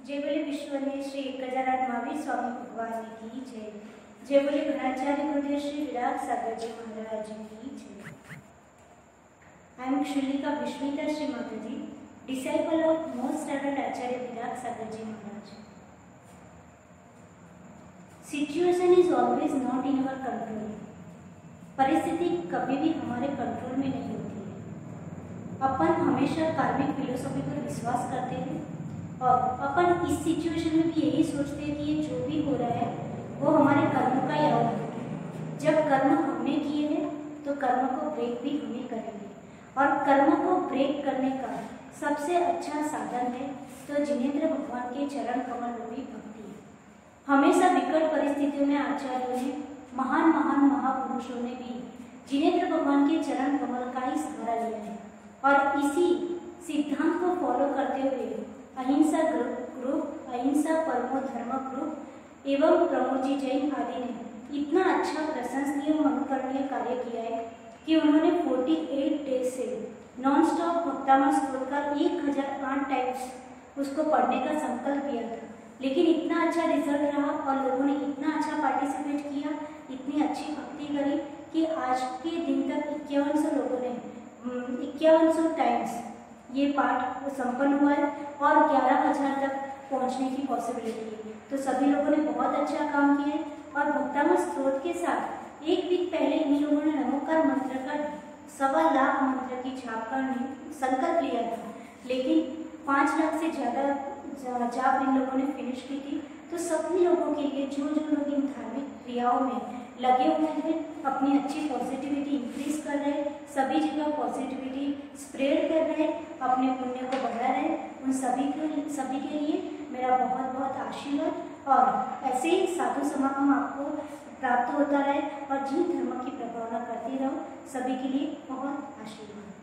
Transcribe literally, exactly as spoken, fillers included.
जय बोले विश्वने श्री एक हजार आठ महावीर स्वामी भगवान की जय। जय बोले घनाचार्य गुरुदेव श्री विराग सागर जी महाराज की जय। I am क्षुलिका Vishwita Shri Mataji, disciple of most reverend Acharya Virag Sagar ji Maharaj. Situation is always not in our control. परिस्थिति कभी भी हमारे कंट्रोल में नहीं होती है। अपन हमेशा कार्मिक फिलोसॉफी पर विश्वास करते हैं और अपन इस सिचुएशन में भी यही सोचते हैं कि ये जो भी हो रहा है वो हमारे कर्म का ही आउटपुट है। जब कर्म हमने किए हैं तो कर्म को ब्रेक भी हमें करेंगे, और कर्म को ब्रेक करने का सबसे अच्छा साधन है तो जिनेंद्र भगवान के चरण कमल रूपी भक्ति है। हमेशा विकट परिस्थितियों में आचार्यों ने, महान महान महापुरुषों ने भी जिनेंद्र भगवान के चरण कमल का ही सहारा लिया है, और इसी सिद्धांत को फॉलो करते हुए अहिंसा ग्रुप ग्रुप अहिंसा परमो धर्म ग्रुप एवं प्रमोद जी जैन आदि ने इतना अच्छा प्रशंसनीय और अनुकरणीय कार्य किया है कि उन्होंने अड़तालीस डेज से नॉन स्टॉप भक्तामृत स्तोत्र का एक हजार आठ टाइम्स उसको पढ़ने का संकल्प किया था। लेकिन इतना अच्छा रिजल्ट रहा और लोगों ने इतना अच्छा पार्टिसिपेट किया, इतनी अच्छी भक्ति करी कि आज के दिन तक इक्यावन सौ लोगों ने इक्यावन सौ टाइम्स ये पाठ संपन्न हुआ है और ग्यारह हजार तक पहुंचने की पॉसिबिलिटी है। तो सभी लोगों ने बहुत अच्छा काम किया है, और भक्तामृत स्तोत्र के साथ एक वीक पहले इन लोगों ने नमोकार मंत्र का सवा लाख मंत्र की छाप करने संकल्प लिया था, लेकिन पाँच लाख से ज़्यादा जाप इन लोगों ने फिनिश की थी। तो सभी लोगों के लिए जो जो लोग इन धार्मिक क्रियाओं में लगे हुए हैं, अपनी अच्छी पॉजिटिविटी इंक्रीज कर रहे हैं, सभी जगह पॉजिटिविटी स्प्रेड कर रहे हैं, अपने पुण्य को बढ़ा रहे हैं, उन सभी के सभी के लिए मेरा बहुत बहुत आशीर्वाद। और ऐसे ही साधु समागम आपको प्राप्त होता रहे और जिन धर्म की प्रभावना करती रहो, सभी के लिए बहुत आशीर्वाद।